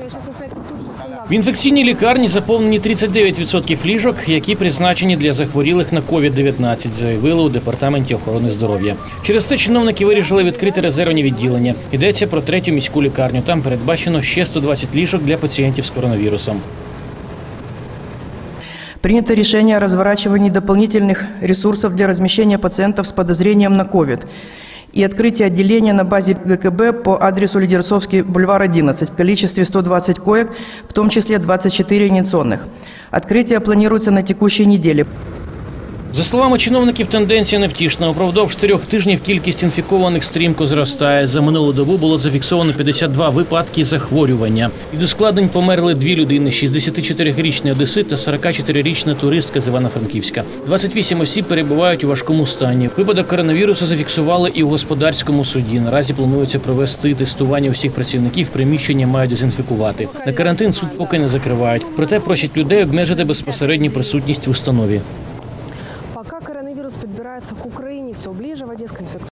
В інфекційній лікарні заповнені 39% ліжок, які призначені для захворілих на COVID-19, заявили у Департаменті охорони здоров'я. Через це чиновники вирішили відкрити резервні відділення. Йдеться про 3-ю міську лікарню. Там передбачено ще 120 ліжок для пацієнтів з коронавірусом. Принято решение о разворачивании дополнительных ресурсов для размещения пациентов с подозрением на COVID и открытие отделения на базе ГКБ по адресу Лидерцовский, бульвар 11 в количестве 120 коек, в том числе 24 инъекционных. Открытие планируется на текущей неделе. За словами чиновників, тенденція невтішна. Упродовж 4 тижнів кількість інфікованих стрімко зростає. За минулу добу було зафіксовано 52 випадки захворювання. Від ускладнень померли 2 людини – 64-річний одесит та 44-річна туристка з Івано-Франківська. 28 осіб перебувають у важкому стані. Випадок коронавірусу зафіксували і у господарському суді. Наразі планується провести тестування усіх працівників, приміщення мають дезінфікувати. На карантин суд поки не закривають. Проте просять людей обмежити безпосередню присутність в установі. Пока коронавирус подбирается к Украине все ближе, в Одесской инфекции